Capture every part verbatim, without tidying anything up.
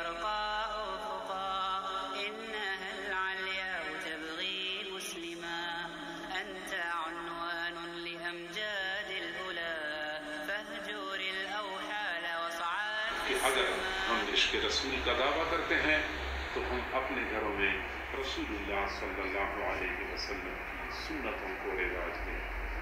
ورقاء أفقا إنها العلياء تبغي مسلما أنت عنوان لأمجاد الأولى فاهجر الأوحال وصعد في اگر ہم عشق رسول کا دعویٰ کرتے ہیں تو ہم اپنے گھروں میں رسول اللہ صلی اللہ علیہ وسلم کی سنتوں کو رواج دیں.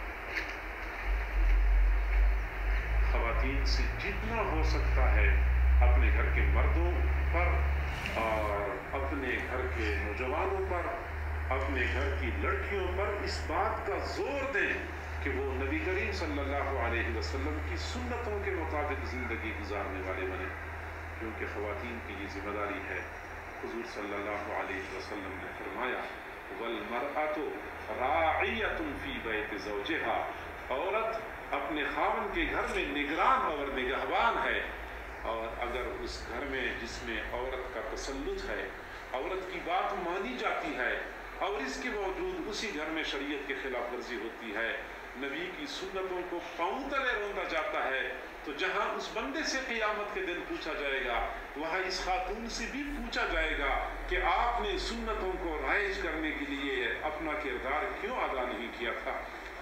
خواتین سے جتنا ہو سکتا ہے اپنے گھر کے مردوں پر اور اپنے گھر کے نوجوانوں پر، اپنے گھر کی لڑکیوں پر اس بات کا زور دیں کہ وہ نبی کریم صلی اللہ علیہ وسلم کی سنتوں کے مطابق زندگی گزارنے والے بنیں، کیونکہ خواتین کی یہ ذمہ داری ہے. حضور صلی اللہ علیہ وسلم نے فرمایا وَالْمَرْأَةُ رَاعِيَةٌ فِي بَيْتِ زَوْجِهَا، عورت اپنے خاوند کے گھر میں نگران اور نگہبان ہے، اور اگر اس گھر میں جس میں عورت کا تسلط ہے، عورت کی بات مانی جاتی ہے اور اس کے باوجود اسی گھر میں شریعت کے خلاف ورزی ہوتی ہے، نبی کی سنتوں کو پاؤں تلے روندا جاتا ہے، تو جہاں اس بندے سے قیامت کے دن پوچھا جائے گا وہاں اس خاتون سے بھی پوچھا جائے گا کہ آپ نے سنتوں کو رائج کرنے کے لیے اپنا کردار کیوں ادا نہیں کیا تھا.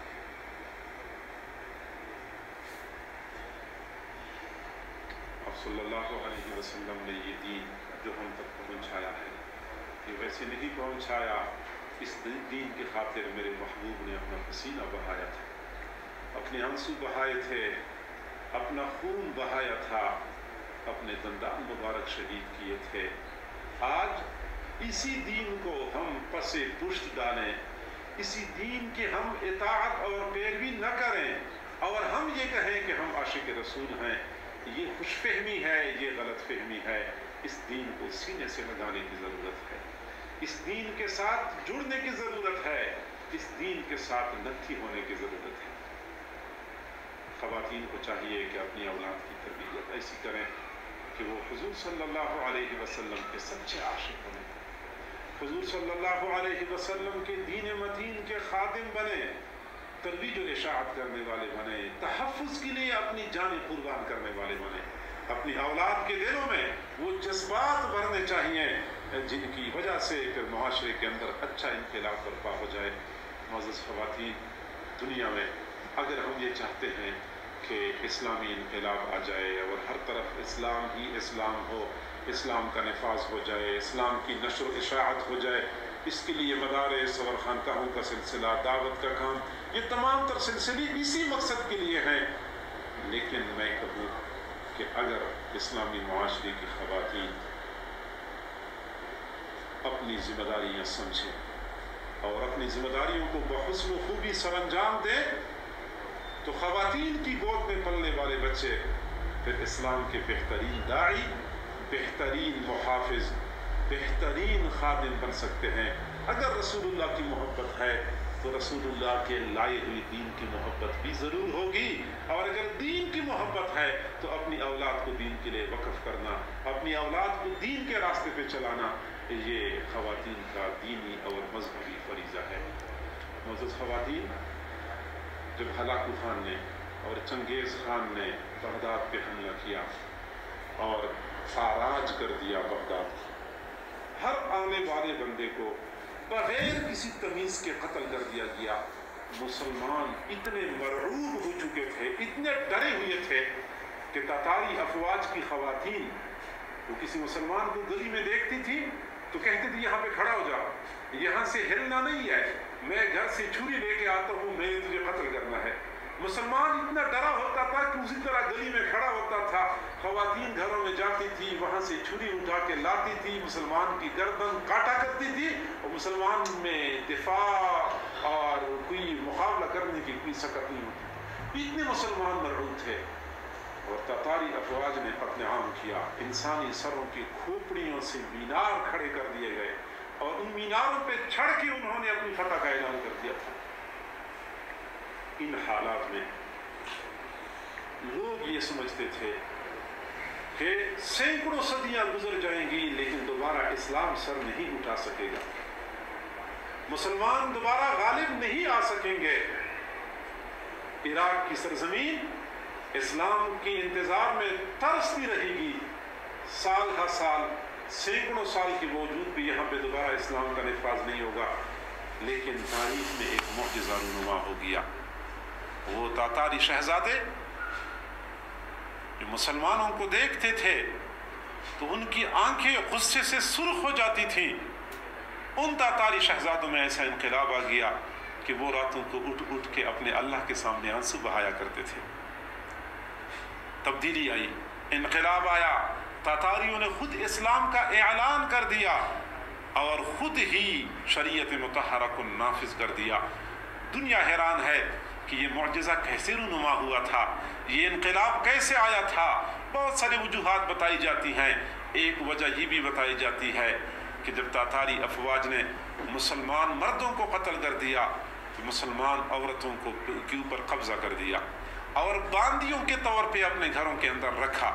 آپ صلی اللہ علیہ وسلم نے یہ دین جو ہم تک پہنچایا ہے یہ ویسے نہیں پہنچایا، اس دین کی خاطر میرے محبوب نے اپنا پسینہ بہایا تھا، اپنے آنسو بہائے تھے، اپنا خون بہایا تھا، اپنے دندان مبارک شہید کیے تھے. آج اسی دین کو ہم پس پشت ڈالیں، اسی دین کی ہم اطاعت اور پیروی نہ کریں اور ہم یہ کہیں کہ ہم عاشق رسول ہیں، یہ خوش فہمی ہے، یہ غلط فہمی ہے. اس دین کو سینے سے لگانے کی ضرورت ہے، اس دین کے ساتھ جڑنے کی ضرورت ہے، اس دین کے ساتھ نتھی ہونے کی ضرورت ہے. خواتین کو چاہیے کہ اپنی اولاد کی تربیت ایسی کریں کہ وہ حضور صلی اللہ علیہ وسلم کے سچے عاشق بنیں، حضور صلی اللہ علیہ وسلم کے دین متین کے خادم بنیں، ترویج و اشاعت کرنے والے بنیں، تحفظ کے لیے اپنی جانیں قربان کرنے والے بنیں. اپنی اولاد کے دلوں میں وہ جذبات بھرنے چاہیے جن کی وجہ سے پھر معاشرے کے اندر اچھا انقلاب برپا ہو جائے. معزز خواتین، دنیا میں اگر ہم یہ چاہتے ہیں کہ اسلامی انقلاب آ جائے اور ہر طرف اسلام ہی اسلام ہو، اسلام کا نفاذ ہو جائے، اسلام کی نشر و اشاعت ہو جائے، اس کے لیے مدارس اور خانقاہوں کا سلسلہ، دعوت کا کام، یہ تمام تر سلسلے اسی مقصد کے لیے ہیں. لیکن میں کہوں کہ اگر اسلامی معاشرے کی خواتین اپنی ذمہ داریاں سمجھیں اور اپنی ذمہ داریوں کو بحسن و خوبی سر انجام دیں تو خواتین کی گود میں پلنے والے بچے پھر اسلام کے بہترین داعی، بہترین محافظ، بہترین خادم بن سکتے ہیں. اگر رسول اللہ کی محبت ہے تو رسول اللہ کے لائے ہوئی دین کی محبت بھی ضرور ہوگی، اور اگر دین کی محبت ہے تو اپنی اولاد کو دین کے لیے وقف کرنا، اپنی اولاد کو دین کے راستے پہ چلانا، یہ خواتین کا دینی اور مذہبی فریضہ ہے. معزز خواتین، جب ہلاکو خان نے اور چنگیز خان نے بغداد پہ حملہ کیا اور خاراج کر دیا بغداد، ہر آنے والے بندے کو بغیر کسی تمیز کے قتل کر دیا گیا. مسلمان اتنے مرعوب ہو چکے تھے، اتنے ڈرے ہوئے تھے کہ تاتاری افواج کی خواتین وہ کسی مسلمان کو گلی میں دیکھتی تھی تو کہتی تھی یہاں پہ کھڑا ہو جا، یہاں سے ہلنا نہیں ہے، میں گھر سے چھری لے کے آتا ہوں، میں نے تجھے قتل کرنا ہے. مسلمان اتنا ڈرا ہوتا تھا کہ اسی طرح گلی میں کھڑا ہوتا تھا. خواتین گھروں میں جاتی تھی، وہاں سے چھری اٹھا کے لاتی تھی، مسلمان کی گردن کاٹا کرتی تھی، اور مسلمان میں دفاع اور کوئی مقابلہ کرنے کی کوئی سکت نہیں ہوتی. اتنے مسلمان مرعوب تھے، اور تاتاری افواج نے قتل عام کیا. انسانی سروں کی کھوپڑیوں سے مینار کھڑے کر دیے گئے اور ان میناروں پہ چھڑ کے انہوں نے اپنی فتح کا اعلان کر دیا تھا. ان حالات میں لوگ یہ سمجھتے تھے کہ سینکڑوں صدیاں گزر جائیں گی لیکن دوبارہ اسلام سر نہیں اٹھا سکے گا، مسلمان دوبارہ غالب نہیں آ سکیں گے. عراق کی سرزمین اسلام کی انتظار میں ترستی رہے گی. साल हर साल सैकड़ों साल के बावजूद भी यहाँ पे दोबारा इस्लाम का नफाज नहीं होगा, लेकिन तारीख में एक मौजज़ा रूनुमा हो गया। वो तातारी शहजादे जो मुसलमानों को देखते थे तो उनकी आंखें गुस्से से सुर्ख हो जाती थी। उन तातारी शहजादों में ऐसा इनकलाब आ गया कि वो रातों को उठ उठ के अपने अल्लाह के सामने आंसू बहाया करते थे। तब्दीली आई, इनकलाब आया, तातारियों ने खुद इस्लाम का ऐलान कर दिया और खुद ही शरीयत मुतहरा को नाफिज कर दिया। दुनिया हैरान है कि ये मुअजिज़ा कैसे रूनुमा हुआ था, ये इनकलाब कैसे आया था। बहुत सारी वजूहात बताई जाती हैं। एक वजह ये भी बताई जाती है कि जब तातारी अफवाज ने मुसलमान मर्दों को कत्ल कर दिया तो मुसलमान औरतों को के ऊपर कब्जा कर दिया और बांदियों के तौर पे अपने घरों के अंदर रखा।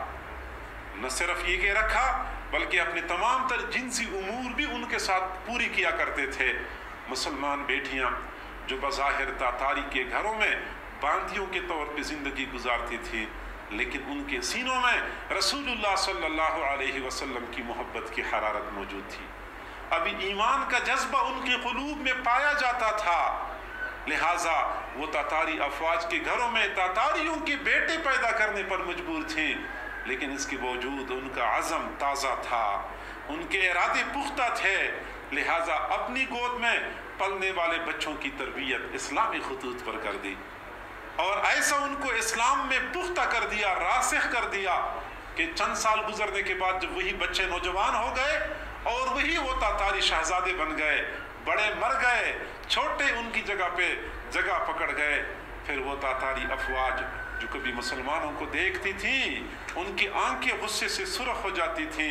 न सिर्फ ये कि रखा बल्कि अपने तमाम तर जिनसी उमूर भी उनके साथ पूरी किया करते थे। मुसलमान बेटियां जो बज़ाहिर तातारी के घरों में बांदियों के तौर पे ज़िंदगी गुजारती थी, लेकिन उनके सीनों में रसूलुल्लाह सल्लल्लाहु अलैहि वसल्लम की मोहब्बत की हरारत मौजूद थी। अभी ईमान का जज्बा उनके क़ुलूब में पाया जाता था। लिहाजा वो तातारी अफवाज के घरों में तातारियों के बेटे पैदा करने पर मजबूर थे, लेकिन इसके बावजूद उनका अज़म ताज़ा था, उनके इरादे पुख्ता थे। लिहाजा अपनी गोद में पलने वाले बच्चों की तरबियत इस्लामी खतूत पर कर दी और ऐसा उनको इस्लाम में पुख्ता कर दिया, रासिख कर दिया कि चंद साल गुजरने के बाद जब वही बच्चे नौजवान हो गए और वही वो तातारी शहजादे बन गए, बड़े मर गए, छोटे उनकी जगह पे जगह पकड़ गए, फिर वो तातारी अफवाज जो कभी मुसलमानों को देखती थी उनकी आंखें गुस्से से सुर्ख हो जाती थी।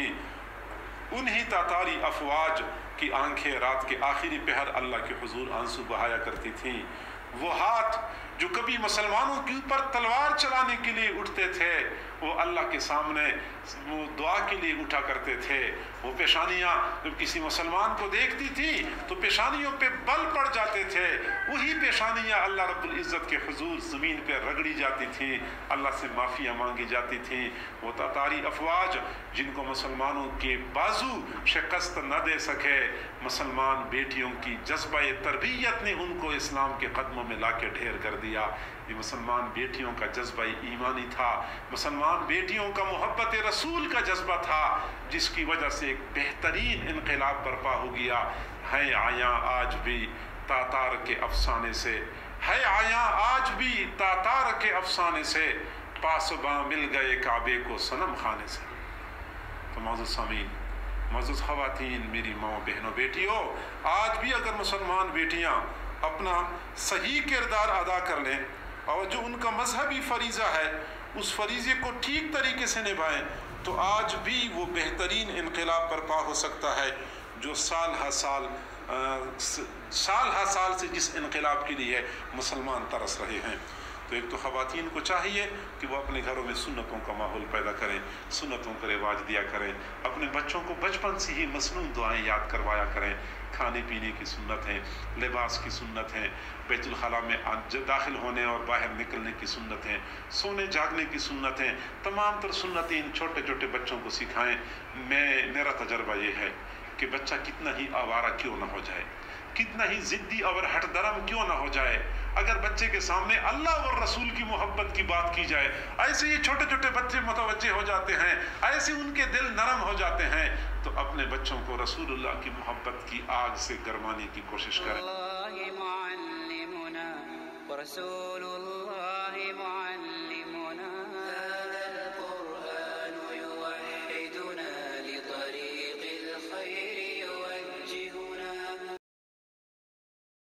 उन्हीं तातारी अफवाज की आंखें रात के आखिरी पहर अल्लाह के हुजूर आंसू बहाया करती थी। वो हाथ जो कभी मुसलमानों के ऊपर तलवार चलाने के लिए उठते थे वो अल्लाह के सामने वो दुआ के लिए उठा करते थे। वो पेशानियाँ जब किसी मुसलमान को देखती थी तो पेशानियों पे बल पड़ जाते थे, वही पेशानियाँ अल्लाह रब्बुल इज़्ज़त के हुजूर ज़मीन पे रगड़ी जाती थी, अल्लाह से माफ़िया मांगी जाती थी। वो तातारी अफवाज जिनको मुसलमानों के बाजू शिकस्त न दे सके, मुसलमान बेटियों की जज्बा तरबियत ने उनको इस्लाम के कदमों में ला के ढेर कर दिया। ये मुसलमान बेटियों का जज्बा ईमानी था, मुसलमान बेटियों का मोहब्बत रसूल का जज्बा था, जिसकी वजह से एक बेहतरीन इनकलाब बर्पा हो गया। है आया आज भी तातार के अफसाने से, है आया आज भी तातार के अफसाने से, पासबां मिल गए काबे को सनम खाने से। तो मौजूद सामीन, मौजूद ख़वातीन, मेरी माँ बहनों बेटियों, आज भी अगर मुसलमान बेटियाँ अपना सही किरदार अदा कर लें और जो उनका मजहबी फरीज़ा है उस फरीज़े को ठीक तरीके से निभाएं तो आज भी वो बेहतरीन इनकलाब बर्पा हो सकता है जो साल हर साल आ, साल हर साल से जिस इनकलाब के लिए मुसलमान तरस रहे हैं। तो एक तो ख़वातीन को चाहिए कि वो अपने घरों में सुन्नतों का माहौल पैदा करें, सुन्नतों का रिवाज दिया करें, अपने बच्चों को बचपन से ही मसनून दुआएं याद करवाया करें। खाने पीने की सुन्नत है, लिबास की सुन्नत है, बैतुल खला में दाखिल होने और बाहर निकलने की सुन्नत है, सोने जागने की सुन्नत है, तमाम तर सुन्नतें इन छोटे छोटे बच्चों को सिखाएं। मैं मेरा तजर्बा ये है कि बच्चा कितना ही आवारा क्यों ना हो जाए, कितना ही ज़िद्दी और हठधर्म क्यों ना हो जाए, अगर बच्चे के सामने अल्लाह और रसूल की मोहब्बत की बात की जाए, ऐसे ये छोटे छोटे बच्चे मुतवज्जे हो जाते हैं, ऐसे उनके दिल नरम हो जाते हैं। तो अपने बच्चों को रसूलुल्लाह की मोहब्बत की आग से गरमाने की कोशिश करें।